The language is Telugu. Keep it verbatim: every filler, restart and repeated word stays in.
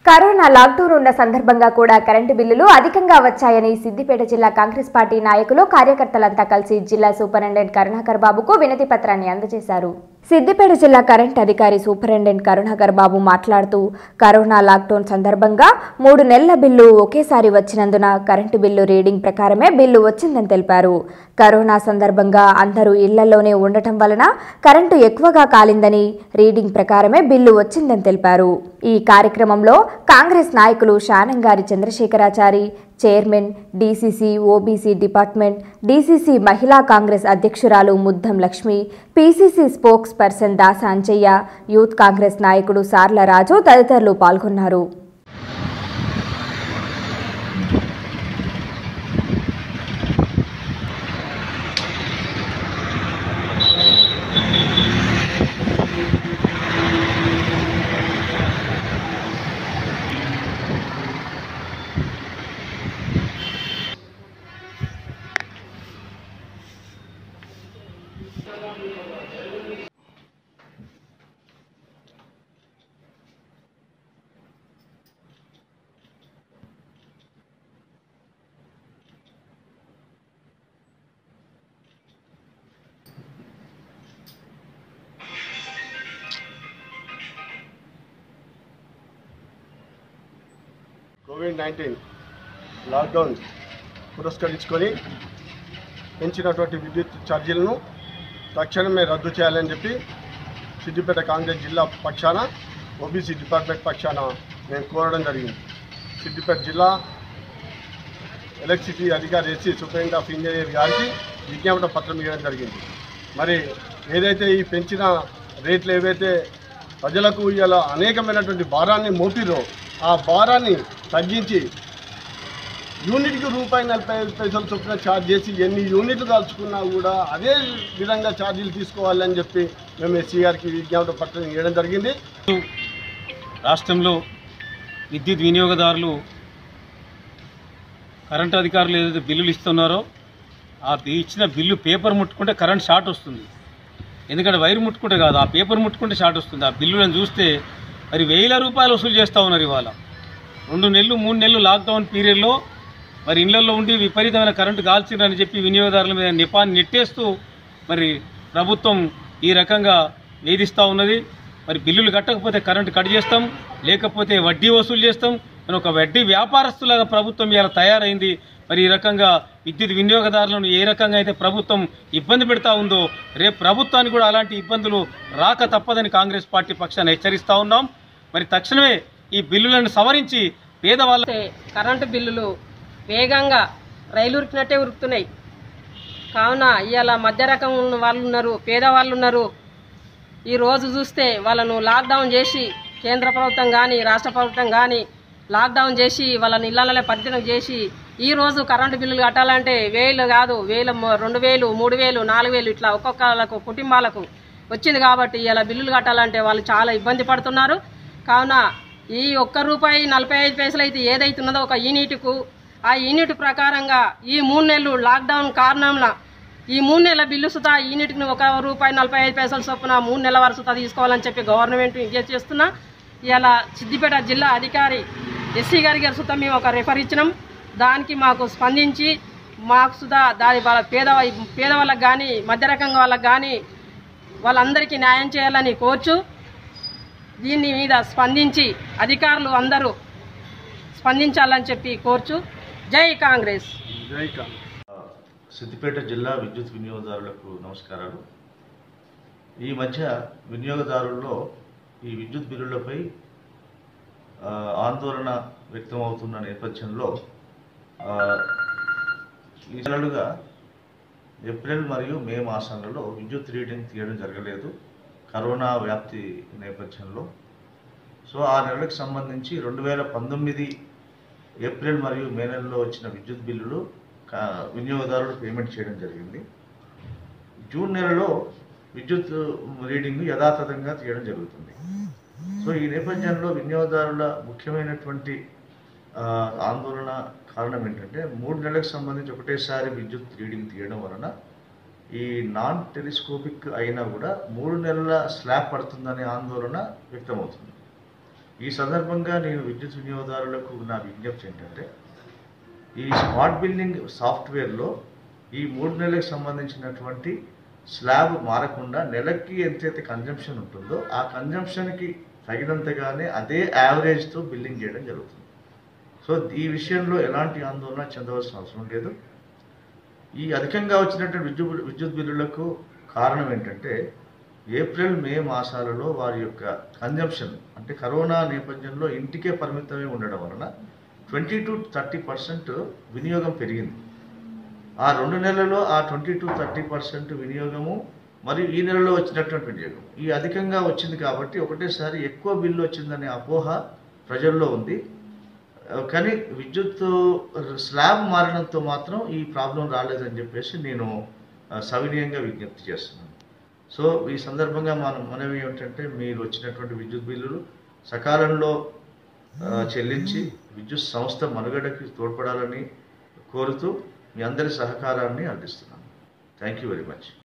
కరోనా లాక్డౌన్ ఉన్న సందర్భంగా కూడా కరెంటు బిల్లులు అధికంగా వచ్చాయని సిద్దిపేట జిల్లా కాంగ్రెస్ పార్టీ నాయకులు కార్యకర్తలంతా కలిసి జిల్లా సూపరింటెండెంట్ కరుణాకర్ బాబుకు వినతి పత్రాన్ని అందజేశారు. సిద్దిపేట జిల్లా కరెంట్ అధికారి సూపరింటెండెంట్ కరుణాకర్ బాబు మాట్లాడుతూ కరోనా లాక్డౌన్ సందర్భంగా మూడు నెలల బిల్లు ఒకేసారి వచ్చినందున కరెంటు బిల్లు రీడింగ్ ప్రకారమే బిల్లు వచ్చిందని తెలిపారు. కరోనా సందర్భంగా అందరూ ఇళ్లలోనే ఉండటం వలన కరెంటు ఎక్కువగా కాలిందని రీడింగ్ ప్రకారమే బిల్లు వచ్చిందని తెలిపారు. ఈ కార్యక్రమంలో కాంగ్రెస్ నాయకులు Shanagari Chandrashekharachari, chairman, DCC OBC department, DCC Mahila Congress అధ్యక్షురాలు Muddam Lakshmi, PCC spokesperson Dasa Anjaiah, youth Congress నాయకుడు సార్ల రాజు తదితరులు పాల్గొన్నారు. కోవిడ్ నైన్టీన్ లాక్డౌన్ పురస్కరించుకొని పెంచినటువంటి విద్యుత్ ఛార్జీలను తక్షణమే రద్దు చేయాలని చెప్పి సిద్దిపేట కాంగ్రెస్ జిల్లా పక్షాన ఓబీసీ డిపార్ట్మెంట్ పక్షాన మేము కోరడం జరిగింది. సిద్దిపేట జిల్లా ఎలక్ట్రిసిటీ అధికారి ఎస్సీ సూపరింటెండెంట్ ఆఫ్ ఇంజనీర్ గారికి విజ్ఞాపన పత్రం ఇవ్వడం జరిగింది. మరి ఏదైతే ఈ పెంచిన రేట్లు ఏవైతే ప్రజలకు ఇలా అనేకమైనటువంటి భారాన్ని మోపిరో ఆ భారాన్ని తగ్గించి యూనిట్కి రూపాయి నలభై ఐదు పైసలు చొప్పున ఛార్జ్ చేసి ఎన్ని యూనిట్లు దాల్చుకున్నా కూడా అదే విధంగా ఛార్జీలు తీసుకోవాలని చెప్పి మేము ఎస్సీ గారికి విజ్ఞాపన పత్రం ఇవ్వడం జరిగింది. రాష్ట్రంలో విద్యుత్ వినియోగదారులు కరెంట్ అధికారులు ఏదైతే బిల్లులు ఇస్తున్నారో ఆ ఇచ్చిన బిల్లు పేపర్ ముట్టుకుంటే కరెంట్ షార్ట్ వస్తుంది. ఎందుకంటే వైర్ ముట్టుకుంటే కాదు, ఆ పేపర్ ముట్టుకుంటే షార్ట్ వస్తుంది. ఆ బిల్లులను చూస్తే మరి వేల రూపాయలు వసూలు చేస్తూ ఉన్నారు. ఇవాళ రెండు నెలలు మూడు నెలలు లాక్డౌన్ పీరియడ్లో మరి ఇళ్లలో ఉండి విపరీతమైన కరెంటు కాల్చిందని చెప్పి వినియోగదారుల మీద నిపాన్ని నెట్టేస్తూ మరి ప్రభుత్వం ఈ రకంగా వేధిస్తూ ఉన్నది. మరి బిల్లులు కట్టకపోతే కరెంటు కట్ చేస్తాం, లేకపోతే వడ్డీ వసూలు చేస్తాం అని ఒక వడ్డీ వ్యాపారస్తులాగా ప్రభుత్వం ఇలా తయారైంది. మరి ఈ రకంగా విద్యుత్ వినియోగదారులను ఏ రకంగా అయితే ప్రభుత్వం ఇబ్బంది పెడతా ఉందో రేపు ప్రభుత్వానికి కూడా అలాంటి ఇబ్బందులు రాక తప్పదని కాంగ్రెస్ పార్టీ పక్షాన్ని హెచ్చరిస్తూ ఉన్నాం. మరి తక్షణమే ఈ బిల్లులను సవరించి పేదవాళ్ళ కరెంటు బిల్లులు వేగంగా రైలు ఉరికినట్టే ఉరుకుతున్నాయి. కావున ఇవాళ మధ్య రకం ఉన్న వాళ్ళు ఉన్నారు, పేదవాళ్ళు ఉన్నారు. ఈ రోజు చూస్తే వాళ్ళను లాక్డౌన్ చేసి కేంద్ర ప్రభుత్వం కానీ రాష్ట్ర ప్రభుత్వం కానీ లాక్డౌన్ చేసి వాళ్ళని ఇళ్లలో పరిచయం చేసి ఈ రోజు కరెంటు బిల్లులు కట్టాలంటే వేలు కాదు వేలు రెండు వేలు మూడు వేలు నాలుగు వేలు ఇట్లా ఒక్కొక్కలకు కుటుంబాలకు వచ్చింది. కాబట్టి ఇలా బిల్లులు కట్టాలంటే వాళ్ళు చాలా ఇబ్బంది పడుతున్నారు. కావున ఈ ఒక్క రూపాయి నలభై ఐదు పైసలు అయితే ఏదైతున్నదో ఒక యూనిట్కు ఆ యూనిట్ ప్రకారంగా ఈ మూడు నెలలు లాక్డౌన్ కారణంలో ఈ మూడు నెలల బిల్లు సుతా యూనిట్ని ఒక రూపాయి నలభై ఐదు పైసలు చొప్పున మూడు నెలల వరకు సుతా తీసుకోవాలని చెప్పి గవర్నమెంట్ విజ్ఞప్తి చేస్తున్నా. ఇలా సిద్దిపేట జిల్లా అధికారి ఎస్సీ గారి గారి సుతా మేము ఒక రెఫర్ ఇచ్చినాం. దానికి మాకు స్పందించి మాకు సుధా దాని వాళ్ళ పేద పేదవాళ్ళకి కానీ మధ్య రకంగా వాళ్ళకి కానీ వాళ్ళందరికీ న్యాయం చేయాలని కోర్చు దీని మీద స్పందించి అధికారులు అందరూ స్పందించాలని చెప్పి కోర్చు. జై కాంగ్రెస్. జై కాంగ్రెస్. సిద్దిపేట జిల్లా విద్యుత్ వినియోగదారులకు నమస్కారాలు. ఈ మధ్య వినియోగదారుల్లో ఈ విద్యుత్ బిల్లులపై ఆందోళన వ్యక్తమవుతున్న నేపథ్యంలో ఈ నెలలుగా ఏప్రిల్ మరియు మే మాసాలలో విద్యుత్ రీడింగ్ తీయడం జరగలేదు కరోనా వ్యాప్తి నేపథ్యంలో. సో ఆ నెలలకు సంబంధించి రెండు వేల పంతొమ్మిది ఏప్రిల్ మరియు మే నెలలో వచ్చిన విద్యుత్ బిల్లులు వినియోగదారులు పేమెంట్ చేయడం జరిగింది. జూన్ నెలలో విద్యుత్ రీడింగ్ యథాతథంగా తీయడం జరుగుతుంది. సో ఈ నేపథ్యంలో వినియోగదారుల ముఖ్యమైనటువంటి ఆందోళన కారణం ఏంటంటే మూడు నెలలకు సంబంధించి ఒకటేసారి విద్యుత్ రీడింగ్ తీయడం వలన ఈ నాన్ టెలిస్కోపిక్ అయినా కూడా మూడు నెలల స్లాబ్ పడుతుందనే ఆందోళన వ్యక్తమవుతుంది. ఈ సందర్భంగా నేను విద్యుత్ వినియోగదారులకు నా విజ్ఞప్తి ఏంటంటే, ఈ స్మార్ట్ బిల్లింగ్ సాఫ్ట్వేర్లో ఈ మూడు నెలలకు సంబంధించినటువంటి స్లాబ్ మారకుండా నెలకి ఎంతైతే కన్జంప్షన్ ఉంటుందో ఆ కన్జంప్షన్కి తగినంతగానే అదే యావరేజ్తో బిల్లింగ్ చేయడం జరుగుతుంది. సో ఈ విషయంలో ఎలాంటి ఆందోళన చెందవలసిన అవసరం లేదు. ఈ అధికంగా వచ్చినటువంటి విద్యుత్ విద్యుత్ బిల్లులకు కారణం ఏంటంటే, ఏప్రిల్ మే మాసాలలో వారి యొక్క కన్జంప్షన్ అంటే కరోనా నేపథ్యంలో ఇంటికే పరిమితమై ఉండడం వలన ట్వంటీ టు థర్టీ పర్సెంట్ వినియోగం పెరిగింది. ఆ రెండు నెలల్లో ఆ ట్వంటీ టు థర్టీ పర్సెంట్ వినియోగము మరియు ఈ నెలలో వచ్చినటువంటి వినియోగం ఈ అధికంగా వచ్చింది కాబట్టి ఒకటేసారి ఎక్కువ బిల్లు వచ్చిందనే అపోహ ప్రజల్లో ఉంది. కానీ విద్యుత్ స్లాబ్ మారడంతో మాత్రం ఈ ప్రాబ్లం రాలేదని చెప్పేసి నేను సవినయంగా విజ్ఞప్తి చేస్తున్నాను. సో ఈ సందర్భంగా మనం మనవి ఏమిటంటే, మీరు వచ్చినటువంటి విద్యుత్ బిల్లులు సకాలంలో చెల్లించి విద్యుత్ సంస్థ మనుగడకి తోడ్పడాలని కోరుతూ మీ అందరి సహకారాన్ని అందిస్తున్నాను. Thank you very much.